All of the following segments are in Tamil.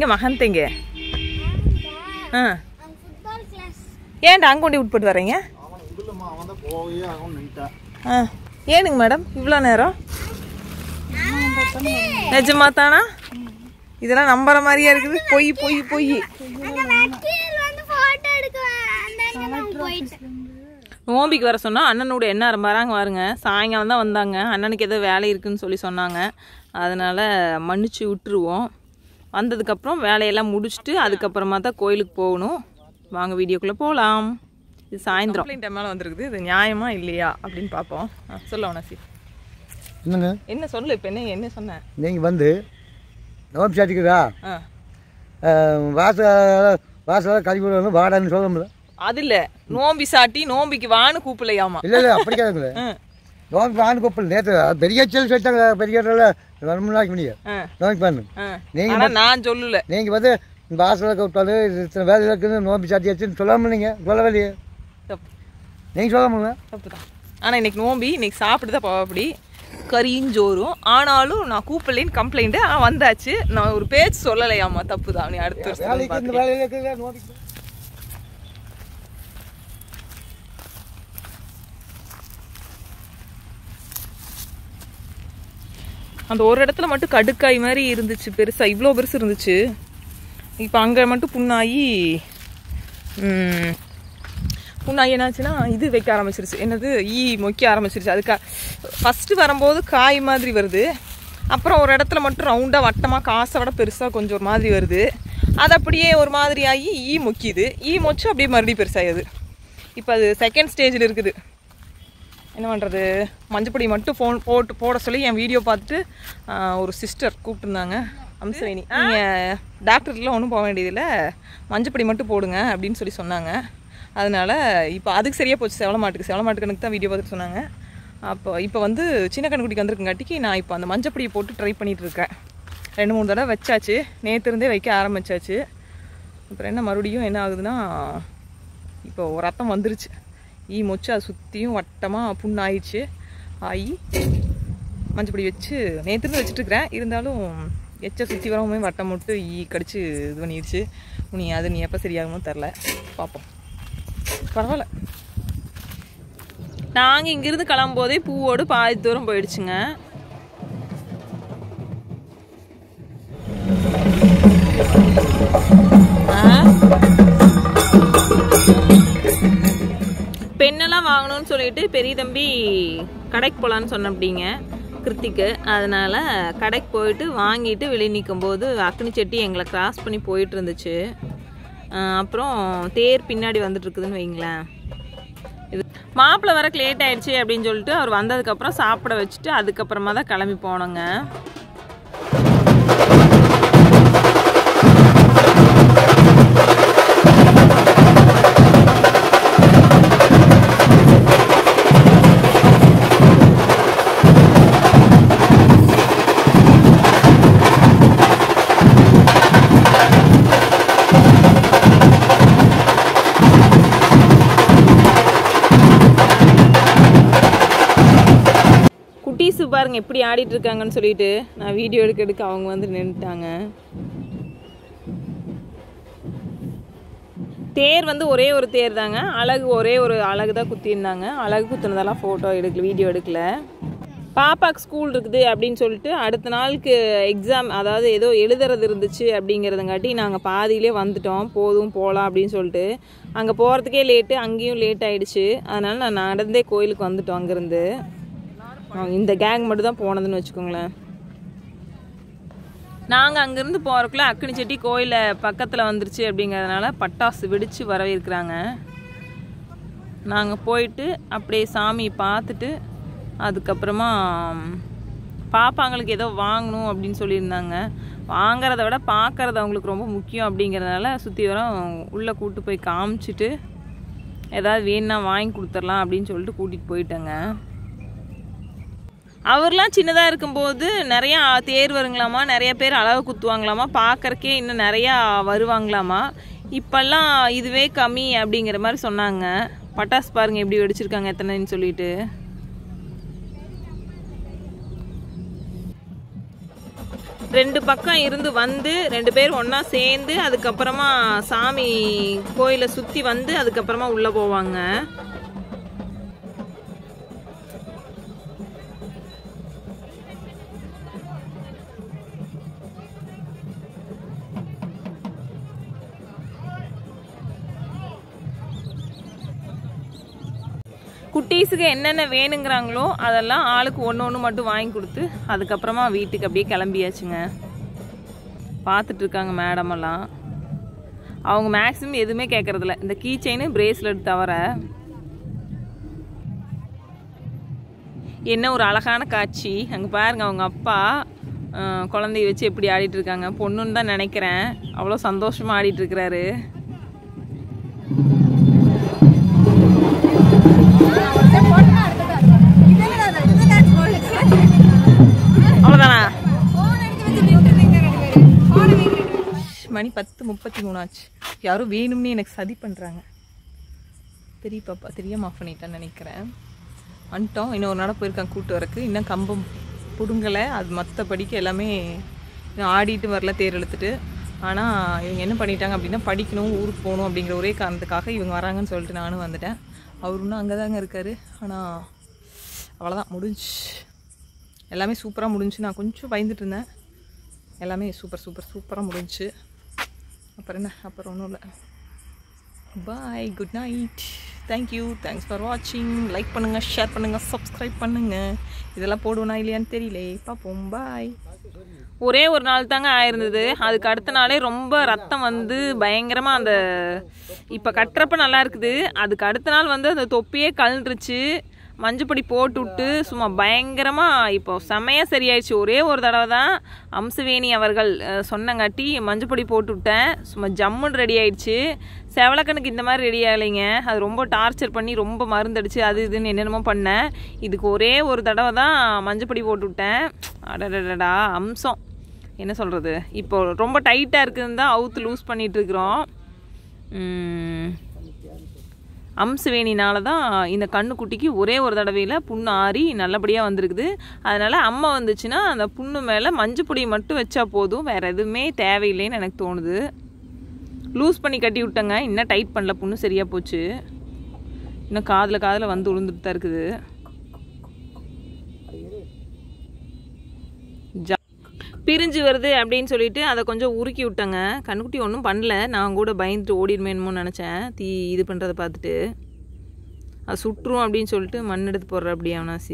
இங்கே மகந்தேங்க ஆ ஏன்டா அங்கே கொண்டு விட்டுப்பட்டு வரீங்க ஆ ஏனுங்க மேடம் இவ்வளோ நேரம் நிஜமா தானா இதெல்லாம் நம்புற மாதிரியா இருக்குது பொய் பொய் பொய் நோம்பிக்கு வர சொன்னால் அண்ணனோட என்ன வராங்க பாருங்க சாயங்காலம் தான் வந்தாங்க அண்ணனுக்கு ஏதோ வேலை இருக்குதுன்னு சொல்லி சொன்னாங்க அதனால் மன்னிச்சு விட்டுருவோம் வந்ததுக்கப்புறம் வேலையெல்லாம் முடிச்சுட்டு அதுக்கப்புறமா தான் கோயிலுக்கு போகணும் வாங்க வீடியோக்குள்ளே போகலாம் இது சாயந்தரம் டைம் மேலே வந்துருக்குது இது நியாயமா இல்லையா அப்படின்னு பார்ப்போம் சொல்ல நசி என்னங்க என்ன சொல்லு இப்போ என்ன சொன்னேன் நீங்கள் வந்து நோம்பி சாட்டிக்குதா வாசல கழிவு வந்து வாடான்னு சொல்ல முடியல அது இல்லை நோம்பி சாட்டி நோம்பிக்கு வான்னு கூப்பிடலையாமா இல்லை அப்படி கேட்குங்களே நோம்பி வான்னு கூப்பிடல நேற்று பெரிய சொல்லிட்டாங்க பெரிய ரொம்ப நாளைக்கு முடியும் நோம்பி பண்ணு நீங்கள் நான் சொல்லல நீங்கள் வந்து வாசலில் கூப்பிட்டாலும் இத்தனை வேலை இருக்குன்னு நோம்பி சாட்டியாச்சுன்னு சொல்லாமல் நீங்கள் சொல்லவே இல்லையே தப்பு நீங்கள் சொல்ல முடியல தப்பு தான் ஆனால் இன்னைக்கு நோம்பி இன்னைக்கு சாப்பிட்டு தான் அப்படி கறிஞ்சோறும் ஆனாலும் நான் கூப்பிடலேன்னு கம்ப்ளைண்ட்டு வந்தாச்சு நான் ஒரு பேச்சு சொல்லலையாமா தப்பு தான் நீ அடுத்த அந்த ஒரு இடத்துல மட்டும் கடுக்காய் மாதிரி இருந்துச்சு பெருசா இவ்வளோ பெருசு இருந்துச்சு இப்போ அங்கே மட்டும் புண்ணாகி என்னாச்சுன்னா இது வைக்க ஆரம்பிச்சிருச்சு என்னது மொய்க்க ஆரம்பிச்சிருச்சு அதுக்கு ஃபஸ்ட்டு வரும்போது காய் மாதிரி வருது அப்புறம் ஒரு இடத்துல மட்டும் ரவுண்டாக வட்டமாக காசை விட பெருசாக கொஞ்சம் ஒரு மாதிரி வருது அது அப்படியே ஒரு மாதிரி ஆகி மொக்கிது மொச்சு அப்படியே மறுபடியும் பெருசாகுது இப்போ அது செகண்ட் ஸ்டேஜில் இருக்குது என்ன பண்ணுறது மஞ்சப்பொடி மட்டும் போட சொல்லி என் வீடியோ பார்த்துட்டு ஒரு சிஸ்டர் கூப்பிட்டுருந்தாங்க அம்சவேணி நீங்கள் டாக்டர்லாம் ஒன்றும் போக வேண்டியதில்லை மஞ்சப்பொடி மட்டும் போடுங்க அப்படின்னு சொல்லி சொன்னாங்க அதனால் இப்போ அதுக்கு சரியாக போச்சு செவளமாட்டுக்கு கணக்கு தான் வீடியோ பார்த்துட்டு சொன்னாங்க இப்போ வந்து சின்ன கண்ணுக்குட்டிக்கு வந்திருக்குங்காட்டிக்கு நான் இப்போ அந்த மஞ்சப்பொடியை போட்டு ட்ரை பண்ணிகிட்ருக்கேன் 2-3 தடவை வச்சாச்சு நேற்றுருந்தே வைக்க ஆரம்பித்தாச்சு அப்புறம் என்ன மறுபடியும் என்ன ஆகுதுன்னா இப்போ ரத்தம் வந்துருச்சு மொச்சு அதை சுற்றியும் வட்டமாக புண்ணாயிடுச்சு மஞ்சப்பொடி வச்சு நேற்றுருந்து வச்சுட்டுருக்கிறேன் இருந்தாலும் எச்சை சுற்றி வரவுமே வட்டம் மட்டும் கடிச்சு இது பண்ணிடுச்சு நீ எப்போ சரியாகுமோ தெரில பார்ப்போம் பரவாயில்ல நாங்கள் இங்கிருந்து கிளம்பும்போதே பூவோடு பாதி தூரம் போயிடுச்சுங்க பெண்ணெல்லாம் வாங்கணும்னு சொல்லிட்டு பெரிய தம்பி கடைக்கு போகலான்னு சொன்னப்படிங்க கிருத்திக்கு அதனால் கடைக்கு போயிட்டு வாங்கிட்டு வெளியே நிற்கும் போது அக்னி செட்டி எங்களை கிராஸ் பண்ணி போயிட்டு இருந்துச்சு அப்புறம் தேர் பின்னாடி வந்துட்டு இருக்குதுன்னு வைங்களேன் இது மாப்பிள்ளை வரக்கு லேட் ஆயிடுச்சு அப்படின்னு சொல்லிட்டு அவர் வந்ததுக்கப்புறம் சாப்பிட வச்சுட்டு அதுக்கப்புறமா தான் கிளம்பி போனோங்க பாருங்க எப்படி ஆடிட்டு இருக்காங்கன்னு சொல்லிட்டு நான் வீடியோ எடுக்க அவங்க வந்து நின்றுட்டாங்க தேர் வந்து ஒரே ஒரு தேர் தாங்க அழகு ஒரே ஒரு அழகு தான் குத்திருந்தாங்க அழகு குத்துனதெல்லாம் ஃபோட்டோ எடுக்கல வீடியோ எடுக்கல பாப்பாக்கு ஸ்கூல் இருக்குது அப்படின்னு சொல்லிட்டு அடுத்த நாளுக்கு எக்ஸாம் அதாவது ஏதோ எழுதுறது இருந்துச்சு அப்படிங்கிறதுங்காட்டி நாங்கள் பாதியிலே வந்துட்டோம் போதும் போகலாம் அப்படின்னு சொல்லிட்டு அங்கே போகிறதுக்கே லேட்டு அங்கேயும் லேட் ஆகிடுச்சு அதனால் நான் நடந்தே கோயிலுக்கு வந்துட்டோம் அங்கேருந்து இந்த கேங் மட்டும் தான் போனதுன்னு வச்சுக்கோங்களேன் நாங்கள் அங்கேருந்து போகிறக்குள்ள அக்னி செட்டி கோயிலில் பக்கத்தில் வந்துருச்சு அப்படிங்கிறதுனால பட்டாசு வெடித்து வரவேற்கிறாங்க நாங்கள் போயிட்டு அப்படியே சாமியை பார்த்துட்டு அதுக்கப்புறமா பாப்பாங்களுக்கு ஏதோ வாங்கணும் அப்படின்னு சொல்லியிருந்தாங்க வாங்கிறத விட பார்க்குறது அவங்களுக்கு ரொம்ப முக்கியம் அப்படிங்கிறதுனால சுற்றி வர உள்ளே கூப்பிட்டு போய் காமிச்சிட்டு ஏதாவது வேணுன்னா வாங்கி கொடுத்துடலாம் அப்படின்னு சொல்லிட்டு கூட்டிகிட்டு போயிட்டேங்க அவர்லாம் சின்னதாக இருக்கும்போது நிறையா தேர் வருங்களாமா நிறைய பேர் அளவு குத்துவாங்களாமா பார்க்கறக்கே இன்னும் நிறையா வருவாங்களாமா இப்போல்லாம் இதுவே கம்மி அப்படிங்கிற மாதிரி சொன்னாங்க பட்டாசு பாருங்கள் எப்படி வெடிச்சிருக்காங்க எத்தனைன்னு சொல்லிட்டு ரெண்டு பக்கம் இருந்து வந்து 2 பேர் ஒன்றா சேர்ந்து அதுக்கப்புறமா சாமி கோயிலை சுற்றி வந்து அதுக்கப்புறமா உள்ளே போவாங்க. குட்டீஸுக்கு என்னென்ன வேணுங்கிறாங்களோ அதெல்லாம் ஆளுக்கு ஒன்று மட்டும் வாங்கி கொடுத்து அதுக்கப்புறமா வீட்டுக்கு அப்படியே கிளம்பியாச்சுங்க. பார்த்துட்டு இருக்காங்க மேடமெல்லாம். அவங்க மேக்ஸிமம் எதுவுமே கேட்குறதில்ல, இந்த கீ செயின் பிரேஸ்லெட் தவிர. என்ன ஒரு அழகான காட்சி. அங்கே பாருங்க அவங்க அப்பா குழந்தைய வச்சு எப்படி ஆடிட்டு இருக்காங்க. பொண்ணுன்னு தான் நினைக்கிறேன். அவ்வளோ சந்தோஷமாக ஆடிட்டு இருக்கிறாரு. அவ்வளோதானா? மணி 10:33 ஆச்சு. யாரும் வேணும்னு எனக்கு சதி பண்ணுறாங்க. பெரிய பாப்பா தெரியாம ஆஃப் பண்ணிட்டான்னு நினைக்கிறேன். வந்துட்டோம். இன்னொரு நாள் போயிருக்காங்க கூட்டு வரக்கு. இன்னும் கம்பம் பிடுங்கலை. அது மற்றபடிக்கு எல்லாமே ஆடிட்டு வரல தேர் இழுத்துட்டு. ஆனால் இவங்க என்ன பண்ணிட்டாங்க அப்படின்னா படிக்கணும், ஊருக்கு போகணும் அப்படிங்கிற ஒரே காரணத்துக்காக இவங்க வராங்கன்னு சொல்லிட்டு நானும் வந்துட்டேன். அவர் இன்னும் அங்கே தாங்க இருக்கார். ஆனால் அவ்வளோதான், முடிஞ்சு. எல்லாமே சூப்பராக முடிஞ்சு. நான் கொஞ்சம் பயந்துட்டு இருந்தேன். எல்லாமே சூப்பராக முடிஞ்சு. அப்புறம் என்ன, அப்புறம் ஒன்றும் இல்லை. Bye, good night, thank you, thanks for வாட்சிங். லைக் பண்ணுங்கள், ஷேர் பண்ணுங்கள், சப்ஸ்கிரைப் பண்ணுங்கள். இதெல்லாம் போடுவேனா இல்லையான்னு தெரியல. பார்ப்போம். பாய். ஒரே ஒரு நாள் தாங்க ஆயிருந்தது. அதுக்கு அடுத்த நாளே ரொம்ப ரத்தம் வந்து பயங்கரமாக அந்த இப்போ கட்டுறப்ப நல்லா இருக்குது. அதுக்கு அடுத்த நாள் வந்து அந்த தொப்பியே கழண்டுருச்சு. மஞ்சப்பொடி போட்டு விட்டு சும்மா பயங்கரமாக இப்போ செம்மையாக சரியாயிடுச்சு. ஒரே ஒரு தடவை தான் அம்சவேணி அவர்கள் சொன்னங்காட்டி மஞ்சப்பொடி போட்டு விட்டேன். சும்மா ஜம்முன்னு ரெடி ஆயிடுச்சு. செவலக்கனுக்கு இந்த மாதிரி ரெடி ஆகலைங்க. அது ரொம்ப டார்ச்சர் பண்ணி ரொம்ப மருந்தடிச்சு அது இதுன்னு என்னென்னமோ பண்ணேன். இதுக்கு ஒரே ஒரு தடவை தான் மஞ்சப்பொடி போட்டு விட்டேன். அடடடா அம்சம் என்ன சொல்கிறது. இப்போ ரொம்ப டைட்டாக இருக்குதுன்னு தான் அவுத்து லூஸ் பண்ணிகிட்ருக்குறோம். அம்சவேணினால தான் இந்த கண்ணுக்குட்டிக்கு ஒரே ஒரு தடவையில் புண்ணு ஆறி நல்லபடியாக வந்திருக்குது. அதனால் அம்மா வந்துச்சுன்னா அந்த புண்ணு மேலே மஞ்சப்பொடி மட்டும் வச்சா போதும், வேறு எதுவுமே தேவையில்லைன்னு எனக்கு தோணுது. லூஸ் பண்ணி கட்டி விட்டேங்க. இன்னும் டைட் பண்ணல, புண்ணு சரியாக போச்சு. இன்னும் காதில் வந்து விழுந்துட்டு தான் இருக்குது. பிரிஞ்சு வருது அப்படின்னு சொல்லிட்டு அதை கொஞ்சம் உருக்கி விட்டேங்க. கண்ணுக்குட்டி ஒன்றும் பண்ணல. நான் கூட பயந்துட்டு ஓடிடுமேனுமோ நினச்சேன். இது பண்ணுறதை பார்த்துட்டு அது சுட்டுரும் அப்படின்னு சொல்லிட்டு மண் எடுத்து போடுற அப்படி அவனாசி.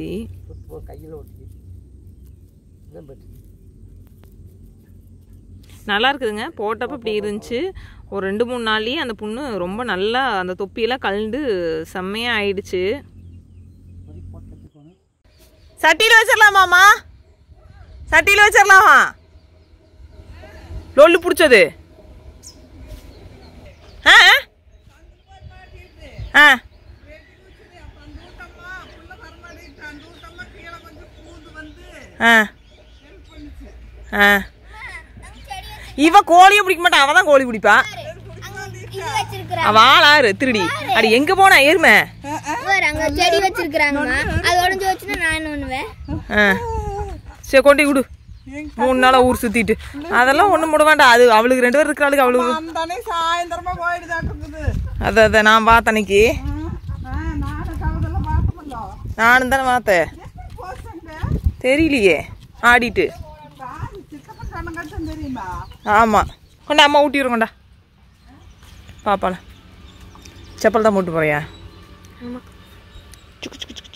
நல்லா இருக்குதுங்க. போட்டப்போ இப்படி இருந்துச்சு. ஒரு 2-3 நாள்லேயே அந்த புண்ணு ரொம்ப நல்லா அந்த தொப்பியெல்லாம் கலந்து செம்மையாக ஆயிடுச்சு. சட்டியில் வச்சிடலாமாம்மா? சட்டியில் வச்சிடலாமா? லொல்லு பிடிச்சது. ஆ ஆ ஆ இவ கோழியும் பிடிக்க மாட்டான். அவன் தான் கோழி பிடிப்பா. வாழாரு திருடி. அடி எங்க போனா எருமை? செடி வச்சிருக்காங்கம்மா. அது உடைஞ்சு வச்சுன்னா நான் என்ன பண்ணுவேன்? சரி கொண்டு விடு. 3 நாளா ஊர் சுத்திட்டு அதெல்லாம் ஒண்ணும் முட வேண்டாம். அது அவளுக்கு 2 பேர் இருக்கிறாளுக்கு. அவளுக்கு சாயந்தரமா போயிடுது. அத நான் பார்த்த அன்னைக்கு. நானும் தானே பார்த்தேன். தெரியலையே ஆடிட்டு. ஆமா கொண்டா அம்மா ஊட்டி விடுற. கொண்டா பாப்பால செப்பல் தான் போட்டு போறியா?